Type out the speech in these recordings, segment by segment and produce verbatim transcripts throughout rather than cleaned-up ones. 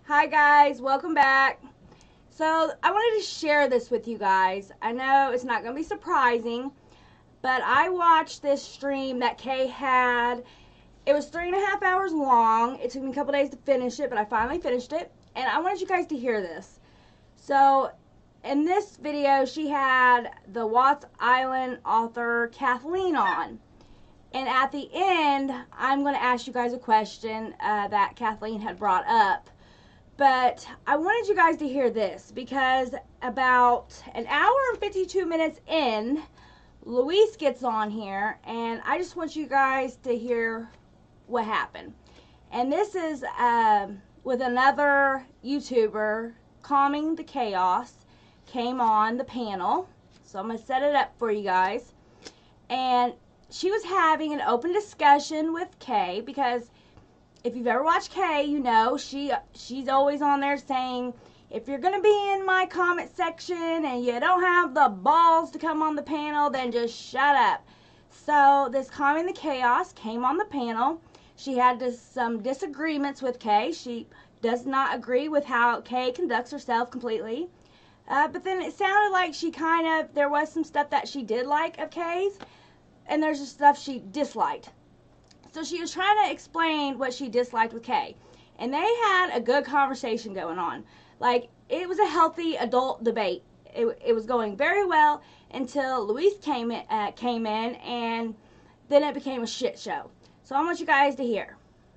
Hi guys, welcome back. So I wanted to share this with you guys. I know it's not going to be surprising, but I watched this stream that Kay had. It was three and a half hours long. It took me a couple days to finish it, but I finally finished it. And I wanted you guys to hear this. So in this video, she had the Watts Island author Kathleen on. And at the end, I'm going to ask you guys a question uh, that Kathleen had brought up. But I wanted you guys to hear this because about an hour and fifty-two minutes in, Luis gets on here, and I just want you guys to hear what happened. And this is um, with another YouTuber, Calming the Chaos, came on the panel. So I'm going to set it up for you guys. And she was having an open discussion with Kay because if you've ever watched Kay, you know she she's always on there saying, if you're going to be in my comment section and you don't have the balls to come on the panel, then just shut up. So this Calming the Chaos came on the panel. She had dis, some disagreements with Kay. She does not agree with how Kay conducts herself completely. Uh, but then it sounded like she kind of, there was some stuff that she did like of Kay's, and there's just stuff she disliked. So she was trying to explain what she disliked with Kay. And they had a good conversation going on. Like, it was a healthy adult debate. It, it was going very well until Luis came in, uh, came in, and then it became a shit show. So I want you guys to hear.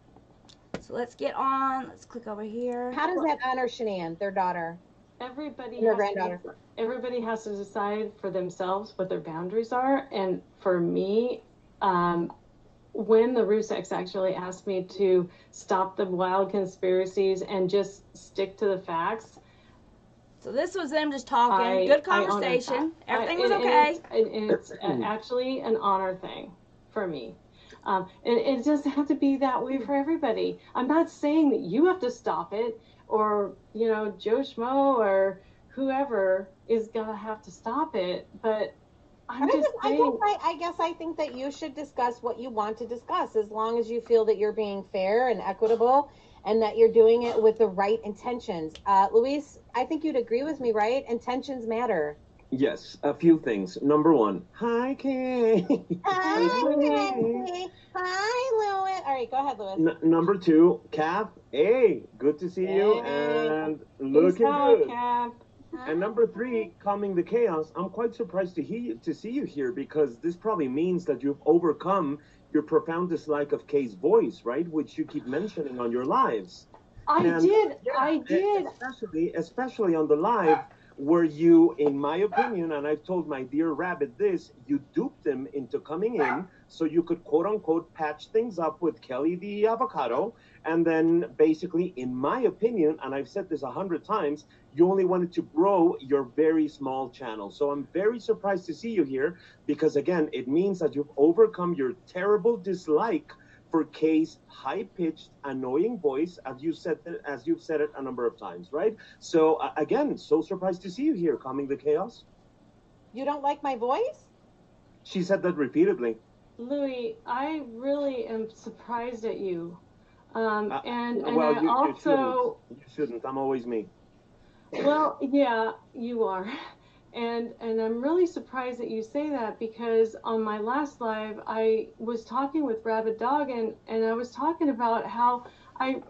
So let's get on. Let's click over here. How does that honor Shanann, their daughter? Everybody Their has granddaughter. To, everybody has to decide for themselves what their boundaries are. And for me, um, when the Ruseks actually asked me to stop the wild conspiracies and just stick to the facts. So this was them just talking, I, good conversation, everything I, was and, okay. And it's, and it's actually an honor thing for me. Um, and it doesn't have to be that way for everybody. I'm not saying that you have to stop it, or, you know, Joe Schmo or whoever is gonna have to stop it, but I'm I just guess, saying. I, guess I, I guess I think that you should discuss what you want to discuss, as long as you feel that you're being fair and equitable and that you're doing it with the right intentions. Uh, Luis, I think you'd agree with me, right? Intentions matter. Yes, a few things. Number one, hi, Kay. Hi, Kay. Hi, Louis. All right, go ahead, Louis. N number two, Cap. Hey, good to see you, and looking good. Cap. And number three, Calming the Chaos. I'm quite surprised to hear to see you here, because this probably means that you've overcome your profound dislike of Kay's voice, right? Which you keep mentioning on your lives. I and, did. Yeah, I did. Especially, especially on the live, where you, in my opinion, and I've told my dear Rabbit this, you duped him into coming in so you could quote unquote patch things up with Kelly the avocado. And then basically, in my opinion, and I've said this a hundred times, you only wanted to grow your very small channel. So I'm very surprised to see you here, because again, it means that you've overcome your terrible dislike for Kay's high-pitched, annoying voice, as you said, as you've said it a number of times, right? So uh, again, so surprised to see you here, Calming the Chaos. You don't like my voice? She said that repeatedly. Louis, I really am surprised at you. Um, uh, and and well, I you, also... You shouldn't. you shouldn't. I'm always me. Well, yeah, you are. And and I'm really surprised that you say that, because on my last live, I was talking with Rabbit Dog, and, and I was talking about how I,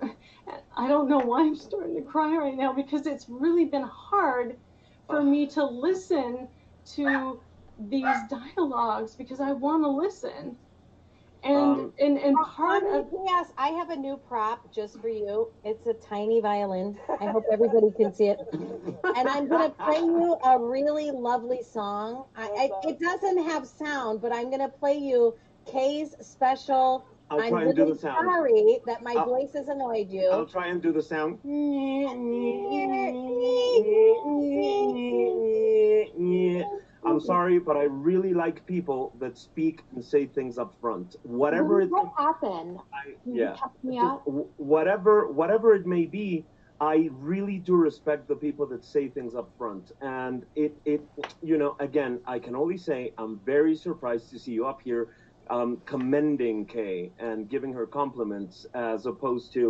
I don't know why I'm starting to cry right now, because it's really been hard for me to listen to these dialogues, because I want to listen. And, um, and, and part of... Yes, I have a new prop just for you. It's a tiny violin. I hope everybody can see it. And I'm going to play you a really lovely song. I, I, it doesn't have sound, but I'm going to play you Kay's special. I'll I'm try and really do the sound. Sorry that my I'll, voice has annoyed you. I'll try and do the sound. I'm sorry, but I really like people that speak and say things up front. Whatever it what happened? I, Can yeah. you check me Just out? Whatever, whatever it may be, I really do respect the people that say things up front. And it, it, you know, again, I can only say I'm very surprised to see you up here, um, commending Kay and giving her compliments, as opposed to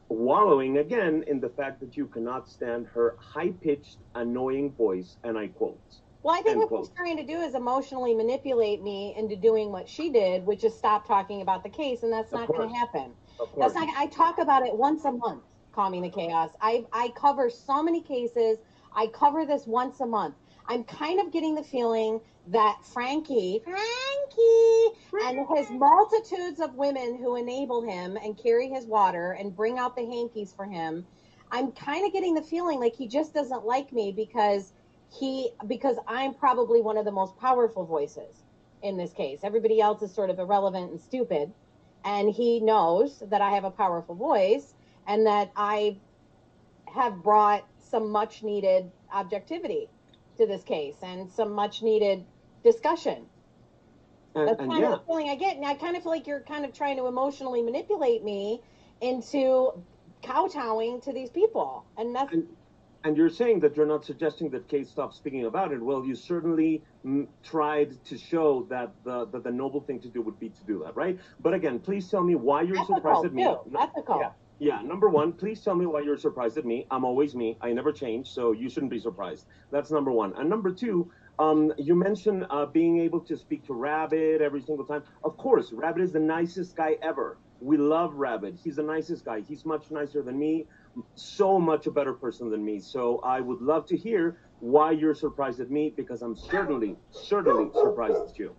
wallowing again in the fact that you cannot stand her high-pitched, annoying voice, and I quote. Well, I think End what quote. she's trying to do is emotionally manipulate me into doing what she did, which is stop talking about the case, and that's Of not going course. to happen. Of course. That's not. I talk about it once a month. Calming the chaos. I I cover so many cases. I cover this once a month. I'm kind of getting the feeling that Frankie, Frankie, and his multitudes of women who enable him and carry his water and bring out the hankies for him, I'm kind of getting the feeling like he just doesn't like me because he because I'm probably one of the most powerful voices in this case. Everybody else is sort of irrelevant and stupid, and he knows that I have a powerful voice and that I have brought some much needed objectivity to this case and some much needed discussion. And, That's and kind yeah. of the feeling I get. And I kind of feel like you're kind of trying to emotionally manipulate me into kowtowing to these people. And that's And, and you're saying that you're not suggesting that Kate stop speaking about it. Well, you certainly mm, tried to show that the, that the noble thing to do would be to do that, right? But again, please tell me why you're ethical surprised at me. too. Ethical. Yeah. Yeah, number one, please tell me why you're surprised at me. I'm always me. I never change, so you shouldn't be surprised. That's number one. And number two, um, you mentioned uh, being able to speak to Rabbit every single time. Of course, Rabbit is the nicest guy ever. We love Rabbit. He's the nicest guy. He's much nicer than me, so much a better person than me. So I would love to hear why you're surprised at me, because I'm certainly, certainly surprised at you.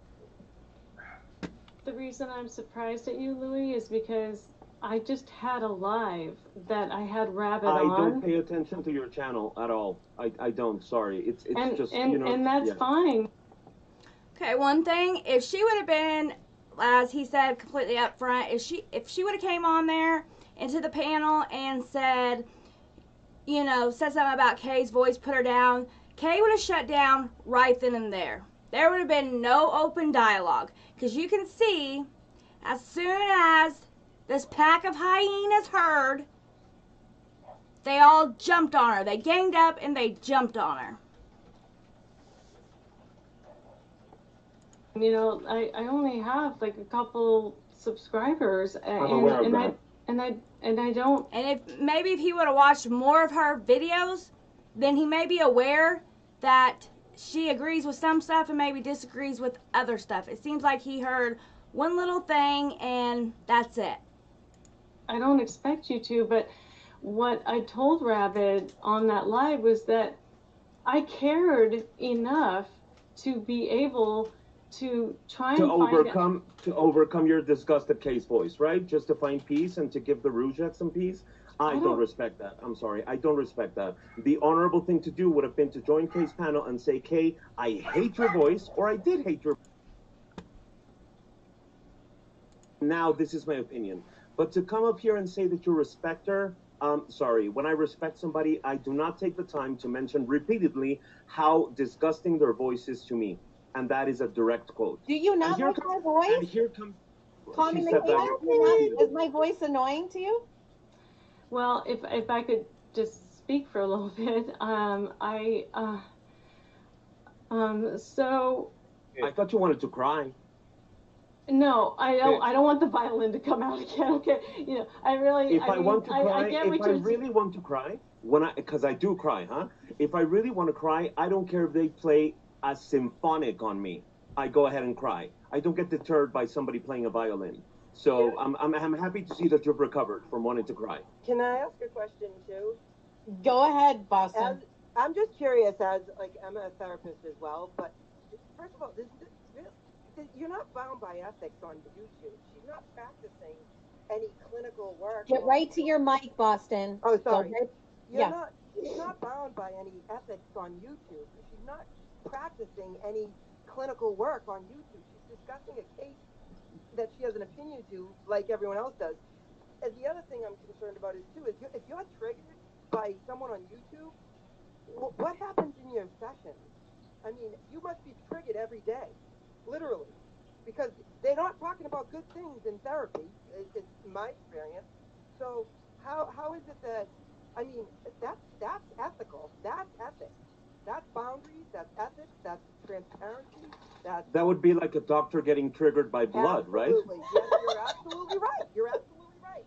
The reason I'm surprised at you, Louis, is because I just had a live that I had Rabbit I on. don't pay attention to your channel at all. I, I don't. Sorry. It's it's and, just and, you know. and that's yeah. fine. Okay, one thing, if she would have been, as he said, completely upfront, if she if she would have came on there into the panel and said, you know, said something about Kay's voice, put her down, Kay would have shut down right then and there. There would have been no open dialogue. Because you can see, as soon as this pack of hyenas heard, they all jumped on her. They ganged up and they jumped on her. You know, I, I only have like a couple subscribers, and I'm aware of and I that. and I and I don't. And if maybe if he would have watched more of her videos, then he may be aware that she agrees with some stuff and maybe disagrees with other stuff. It seems like he heard one little thing and that's it. I don't expect you to, but what I told Rabbit on that live was that I cared enough to be able to try To and find overcome to overcome your disgust at Kay's voice, right? Just to find peace and to give the Rujek some peace. I, I don't, don't- respect that. I'm sorry. I don't respect that. The honorable thing to do would have been to join Kay's panel and say, Kay, I hate your voice, or I did hate your now this is my opinion. But to come up here and say that you respect her, um, sorry, when I respect somebody, I do not take the time to mention repeatedly how disgusting their voice is to me. And that is a direct quote. Do you And not here like comes- my And voice? here comes Calming she the said chaos. that. Is my voice annoying to you? Well, if if I could just speak for a little bit, um, I uh, um, so I thought you wanted to cry. no, I don't. I don't want the violin to come out again. Okay, you know, I really. If I, mean, want to I, cry, I get if what I you're really want to cry, when I, because I do cry, huh? If I really want to cry, I don't care if they play a symphonic on me. I go ahead and cry. I don't get deterred by somebody playing a violin. So I'm, I'm, I'm happy to see that you've recovered from wanting to cry. Can I ask a question too? Go ahead, As Boston. I'm just curious, as like I'm a therapist as well, but first of all, this, this, this, you're not bound by ethics on YouTube. She's not practicing any clinical work. Get or- right to your mic, Boston. Oh, Go sorry. right- You're yeah. not. She's not bound by any ethics on YouTube. She's not practicing any clinical work on YouTube. She's discussing a case that she has an opinion to, like everyone else does. And the other thing I'm concerned about is too is you, if you're triggered by someone on YouTube, wh- what happens in your sessions? I mean, you must be triggered every day, literally, because they're not talking about good things in therapy. Is, is my experience. So how how is it that? I mean, that's that's ethical. That's ethics. That's boundaries. That's ethics. That's transparency. That's That would be like a doctor getting triggered by blood, right? absolutely. Yes, you're absolutely right. You're absolutely right. And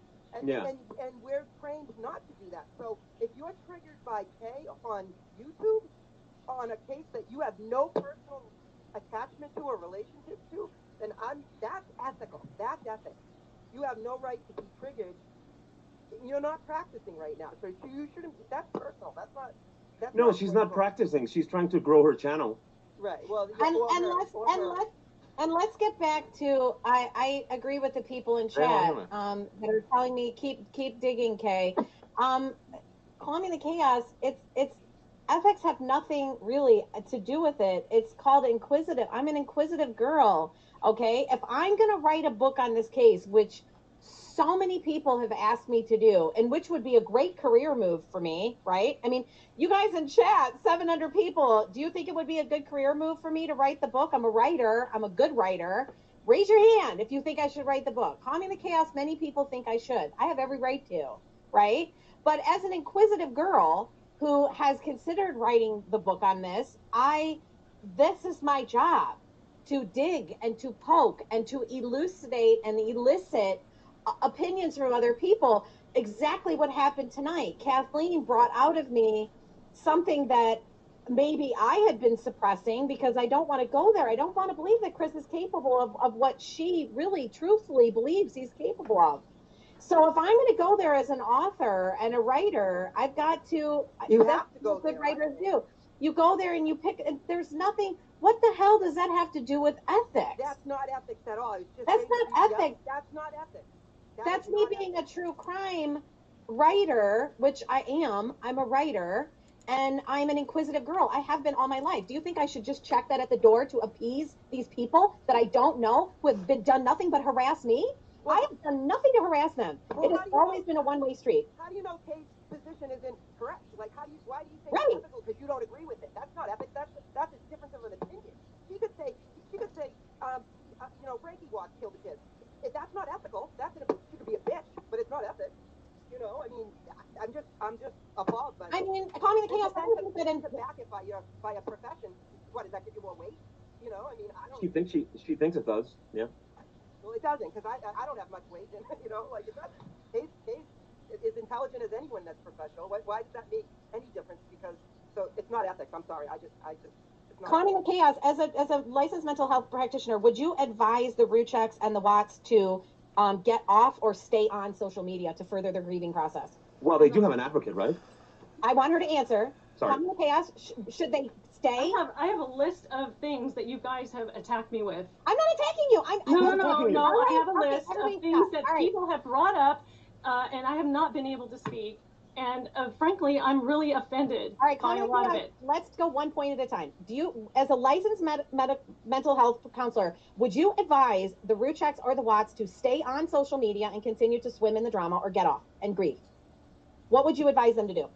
and, Yeah. and and we're trained not to do that. So if you're triggered by Kay on YouTube on a case that you have no personal attachment to or relationship to, then I'm that's ethical. That's ethics. You have no right to be triggered. You're not practicing right now, so you shouldn't. That's personal. That's not. That's No, not she's not personal. practicing. She's trying to grow her channel. Right. Well, yeah, And or and her- let's or and her. let's and let's get back to I I agree with the people in chat um that are telling me keep keep digging, Kay. Um, calming the chaos. It's it's ethics have nothing really to do with it. It's called inquisitive. I'm an inquisitive girl. Okay, if I'm gonna write a book on this case, which so many people have asked me to do, and which would be a great career move for me, right? I mean, you guys in chat, seven hundred people, do you think it would be a good career move for me to write the book? I'm a writer. I'm a good writer. Raise your hand if you think I should write the book. Calming the Chaos, many people think I should. I have every right to, right? But as an inquisitive girl who has considered writing the book on this, I, this is my job, to dig and to poke and to elucidate and elicit opinions from other people. Exactly what happened tonight. Kathleen brought out of me something that maybe I had been suppressing because I don't want to go there. I don't want to believe that Chris is capable of, of what she really truthfully believes he's capable of. So if I'm going to go there as an author and a writer, I've got to, You that's have to go what good there. writers do. You go there and you pick, and there's nothing, what the hell does that have to do with ethics? That's not ethics at all. It's just That's basically- not yeah, ethics. That's not ethics. That That's is me not being ethics. a true crime writer, which I am. I'm a writer, and I'm an inquisitive girl. I have been all my life. Do you think I should just check that at the door to appease these people that I don't know who have been, done nothing but harass me? Well- I have done nothing to harass them. Well, It has how do you always know- been a one-way street. How do you know Kay's position isn't correct? Like, how do you? Why do you say Right. it's ethical? Because you don't agree with it. That's not ethics. That's that's a difference of an opinion. She could say, she could say, um, uh, you know, Reiki walk killed the kids. If that's not ethical, that's an, she could be a bitch, but it's not ethics. You know, I mean, I- I'm just, I'm just appalled by. I it. mean, calming the And chaos. to I then think to, that in, to back it by your by a profession. What does that give you more weight? You know, I mean, I don't. She thinks she she thinks it does. Yeah. Well, it doesn't, because I I don't have much weight, and you know, like it doesn't. Kay's, Kay's is intelligent as anyone that's professional. Why, why does that make any difference? Because so it's not ethics. I'm sorry. I just I just. It's not calming the chaos, as a as a licensed mental health practitioner, would you advise the Rucheks and the Watts to um, get off or stay on social media to further their grieving process? Well, they do have an advocate, right? I want her to answer. Sorry. Calming the chaos, sh- should they stay? I have I have a list of things that you guys have attacked me with. I'm not attacking you. I'm, No, I'm no, no, attacking you. no. All I right, have a okay, list everybody of things stop. that All right. people have brought up, uh, and I have not been able to speak. And uh, frankly, I'm really offended All right, by a calming the lot of chaos. it. Let's go one point at a time. Do you, as a licensed med- med- mental health counselor, would you advise the Rucheks or the Watts to stay on social media and continue to swim in the drama, or get off and grieve? What would you advise them to do?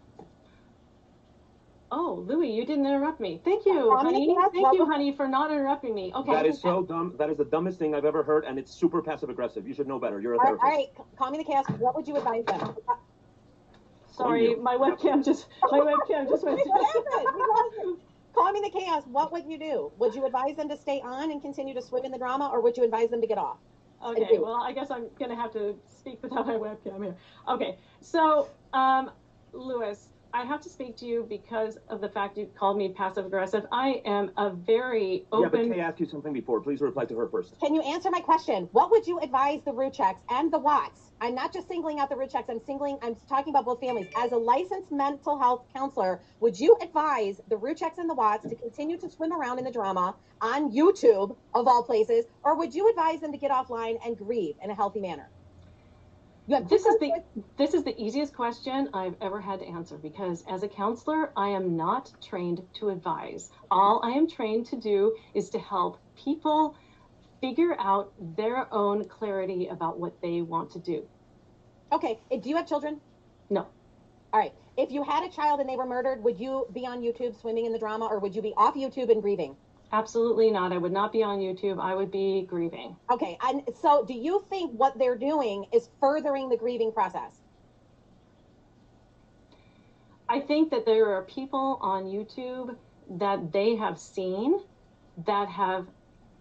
Oh, Louie, you didn't interrupt me. Thank you, Um, honey. yes, Thank well, you, well- honey, for not interrupting me. Okay. That is so dumb. That is the dumbest thing I've ever heard, and it's super passive aggressive. You should know better. You're a All right, therapist. all right, calming the chaos. What would you advise them? Sorry, you. my webcam just my webcam just went. What happened? We lost you. Calming the chaos. What would you do? Would you advise them to stay on and continue to swim in the drama, or would you advise them to get off? Okay, well, I guess I'm gonna have to speak without my webcam here. Okay, so um, Louis, I have to speak to you because of the fact you called me passive aggressive. I am a very Yeah, but open. Kay asked you something before. Please reply to her first. Can you answer my question? What would you advise the Rucheks and the Watts? I'm not just singling out the Rucheks. I'm singling. I'm talking about both families. As a licensed mental health counselor, would you advise the Rucheks and the Watts to continue to swim around in the drama on YouTube, of all places, or would you advise them to get offline and grieve in a healthy manner? You have This is two the choices. this is the easiest question I've ever had to answer, because as a counselor, I am not trained to advise. All I am trained to do is to help people figure out their own clarity about what they want to do. Okay. eh, Do you have children? No. All right. If you had a child and they were murdered, would you be on YouTube swimming in the drama, or would you be off YouTube and grieving? Absolutely not. I would not be on YouTube. I would be grieving. Okay. And so do you think what they're doing is furthering the grieving process? I think that there are people on YouTube that they have seen that have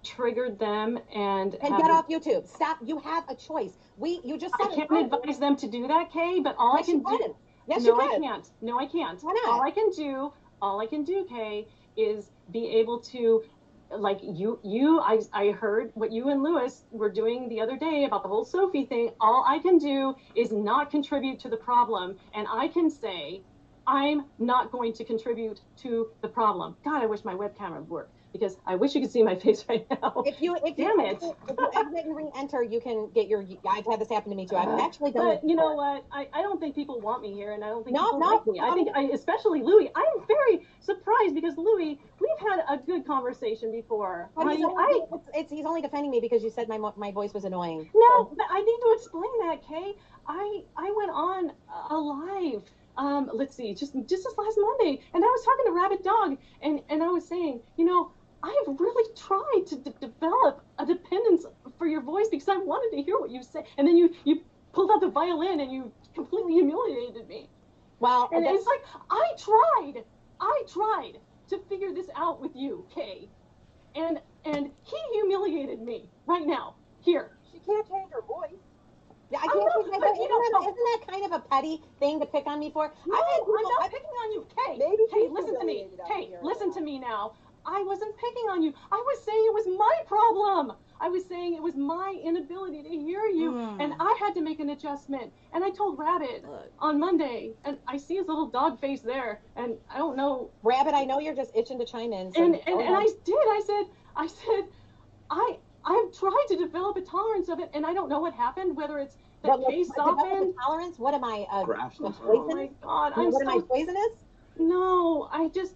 triggered them and And have get off YouTube. Stop. You have a choice. We, you just said I it. can't advise them to do that, Kay, but all Yes, I can you do can. Yes, no, you can. I can't. No, I can't. Why not? All I can do, all I can do, Kay, is be able to, like you, you, I, I heard what you and Lewis were doing the other day about the whole Sophie thing. All I can do is not contribute to the problem, and I can say, I'm not going to contribute to the problem. God, I wish my webcam would work, because I wish you could see my face right now. If you, if Damn you, it. if you exit and re-enter, you can get your. I've had this happen to me too. I've actually done it. But you know what? I, I don't think people want me here, and I don't think No, people no, like me. I think, I, especially Louie. I'm very surprised because Louie, we've had a good conversation before. But he's I, only, I, it's, it's, he's only defending me because you said my mo- my voice was annoying. no, but I need to explain that, Kay. I I went on a live. Um, let's see, just just this last Monday, and I was talking to Rabbit Dog, and and I was saying, you know, I've really tried to d- develop a dependence for your voice because I wanted to hear what you say, and then you you pulled out the violin and you completely humiliated me. Well, And that's- it's like I tried, I tried to figure this out with you, Kay, and and he humiliated me right now here. She can't change her voice. yeah, I I'm can't not- think my but voice. you Isn't don't that, isn't that kind of a petty thing to pick on me for? No, I've had people, I'm not I've- picking on you, Kay. Maybe Kay, she's listen to me. humiliated out Kay, here. listen to me now. I wasn't picking on you. I was saying it was my problem. I was saying it was my inability to hear you, Mm. and I had to make an adjustment. And I told Rabbit Look. on Monday, and I see his little dog face there, and I don't know. Rabbit, I know you're just itching to chime in. So And go and, and ahead. I did. I said, I said, I I've tried to develop a tolerance of it, and I don't know what happened. Whether it's that But look, Kay develop a softened. tolerance. What am I? Uh, Crash. a Oh poison? my God, I mean, I'm what am I so poisonous? no. I just.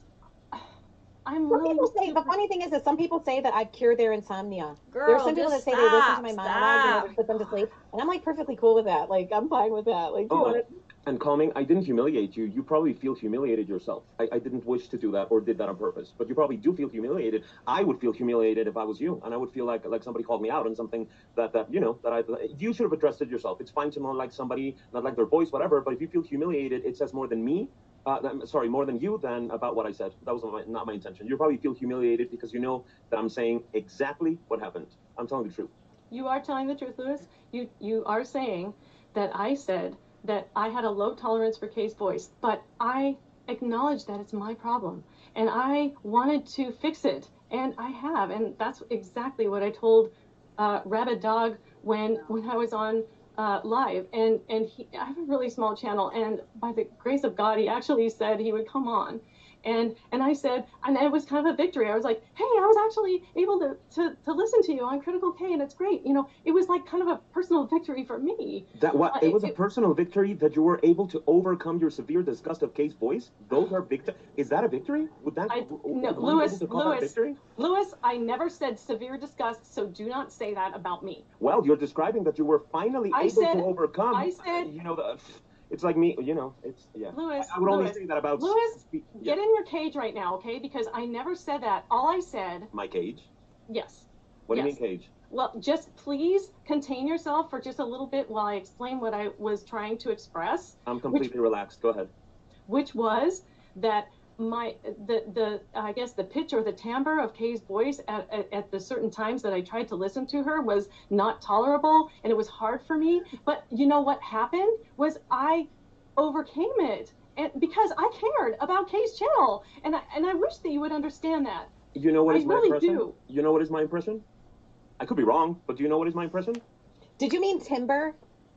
I'm Some really people say, the super- funny thing is that some people say that I've cured their insomnia. Girl, There's some people that just say they listen stop, to my monologues and stop. it'll put them to sleep. And I'm like perfectly cool with that. Like, I'm fine with that. Like, do you Oh, want it? and calming, I didn't humiliate you. You probably feel humiliated yourself. I, I didn't wish to do that or did that on purpose, but you probably do feel humiliated. I would feel humiliated if I was you, and I would feel like like somebody called me out on something that, that you know, that I, you should have addressed it yourself. It's fine to not like somebody, not like their voice, whatever, but if you feel humiliated, it says more than me. Uh, I'm sorry, more than you than about what I said. That was not my, not my intention. You probably feel humiliated because you know that I'm saying exactly what happened. I'm telling the truth. You are telling the truth, Lewis. You you are saying that I said that I had a low tolerance for Kay's voice, but I acknowledge that it's my problem, and I wanted to fix it, and I have, and that's exactly what I told uh, Rabbit Dog when when I was on uh, live, and and he, I have a really small channel, and by the grace of God, he actually said he would come on. And and I said, and it was kind of a victory. I was like, hey, I was actually able to, to, to listen to you on Critical K, and it's great. You know, it was like kind of a personal victory for me. That what Uh, it was a it- personal victory that you were able to overcome your severe disgust of Kay's voice. Those are victory. Is that a victory? Would that? I- w- no, would we be Lewis, able to call that Lewis. victory? Lewis, I never said severe disgust, so do not say that about me. Well, you're describing that you were finally I able said- to overcome. I said- you know, the. It's like me. You know, it's yeah. Lewis, I would only Lewis, say that about. Lewis, spe- yeah, Get in your cage right now, okay? Because I never said that. All I said, my cage. yes. What do you Yes. mean cage? Well, just please contain yourself for just a little bit while I explain what I was trying to express, I'm completely relaxed. Go ahead. which was that my the the I guess the pitch or the timbre of Kay's voice at, at, at the certain times that I tried to listen to her was not tolerable, and it was hard for me. But you know what happened was I overcame it, and because I cared about Kay's channel, and I, and I wish that you would understand that. You know what I is my really impression? do. You know what is my impression? I could be wrong, but do you know what is my impression? Did you mean timber?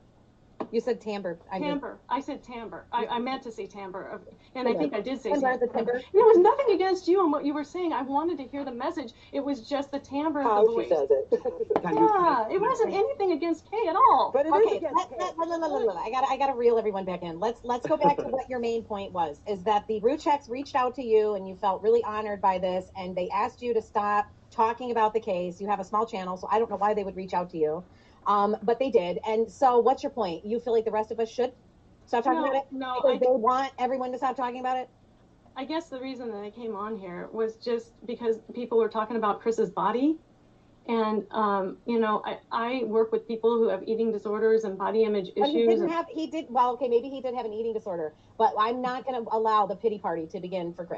You said timbre. I mean, Timbre. I said timbre. I, I meant to say timbre, and I think I did say timbre, the timbre. timber. And it was nothing against you and what you were saying. I wanted to hear the message. It was just the timbre of How the she voice. says it. Can you- Yeah, it wasn't anything against Kay at all. But it is Okay, against let, Kay. let, let, let, let, let, I got I got to reel everyone back in. Let's let's go back to what your main point was. Is that the Rucheks reached out to you and you felt really honored by this, and they asked you to stop talking about the case. You have a small channel, so I don't know why they would reach out to you, um, but they did. And so, what's your point? You feel like the rest of us should stop talking No, about it no, because I, they want everyone to stop talking about it. I guess the reason that I came on here was just because people were talking about Chris's body. And, um, you know, I, I work with people who have eating disorders and body image But he issues. didn't and- have. He did well. Okay, maybe he did have an eating disorder, but I'm not going to allow the pity party to begin for Chris.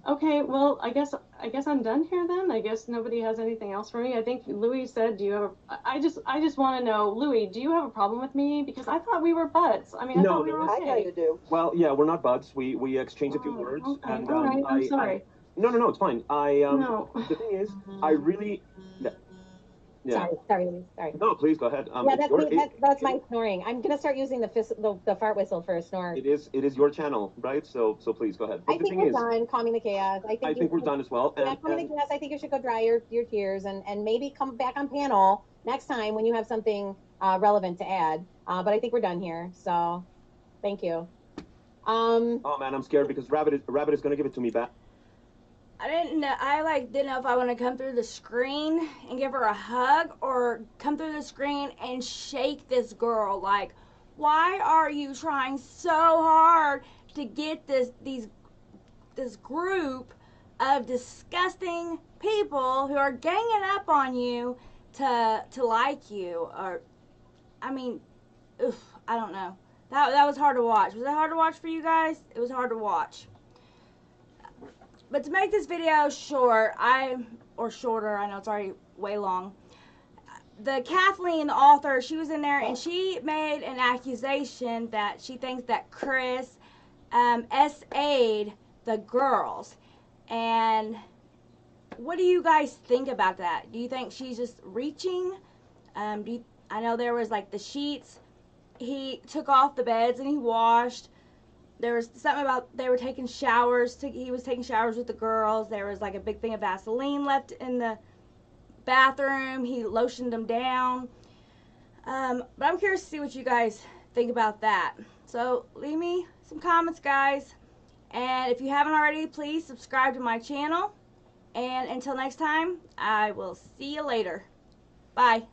Okay, well, I guess I guess I'm done here then. I guess nobody has anything else for me. I think Louis said, "Do you have?" A, I just I just want to know, Louis, do you have a problem with me? Because I thought we were buds. I mean, I No, thought we no, were I okay. kind of do. Well, yeah, we're not buds. We we exchange a few Oh, words, okay, and all um, right. I, I'm sorry. I no no no, it's fine. I um No. the thing is, I really yeah, yeah. Sorry, sorry, Louise, sorry. No, please go ahead. Um, Yeah, it's that's your, me. it, That's, that's my it, snoring. I'm gonna start using the fis- the, the fart whistle for a snore. it is it is your channel, right? So so please go ahead. But I the think thing we're is, done calming the chaos. I think I you think we're should- done as well. Yeah, And, calming and the chaos. I think you should go dry your, your tears and, and maybe come back on panel next time when you have something uh, relevant to add. Uh, but I think we're done here. So, thank you. Um, oh man, I'm scared because Rabbit is Rabbit is gonna give it to me back. I didn't know. I like didn't know if I want to come through the screen and give her a hug or come through the screen and shake this girl. Like, why are you trying so hard to get this these this group of disgusting people who are ganging up on you to to like you? Or, I mean, oof, I don't know. That that was hard to watch. Was it hard to watch for you guys? It was hard to watch. But to make this video short, I, or shorter, I know it's already way long. The Kathleen, the author, she was in there and she made an accusation that she thinks that Chris um, S A'd the girls. And what do you guys think about that? Do you think she's just reaching? Um, do you, I know there was like the sheets. He took off the beds and he washed. There was something about they were taking showers. To, he was taking showers with the girls. There was like a big thing of Vaseline left in the bathroom. He lotioned them down. Um, but I'm curious to see what you guys think about that. So leave me some comments, guys. And if you haven't already, please subscribe to my channel. And until next time, I will see you later. Bye.